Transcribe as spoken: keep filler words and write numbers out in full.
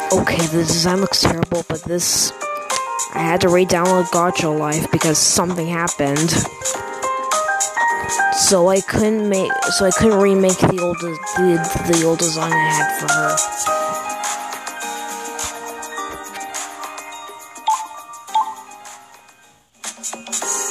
Okay, the design looks terrible, but this... I had to re-download Gacha Life because something happened. So I couldn't make... So I couldn't remake the old, the, the old design I had for her.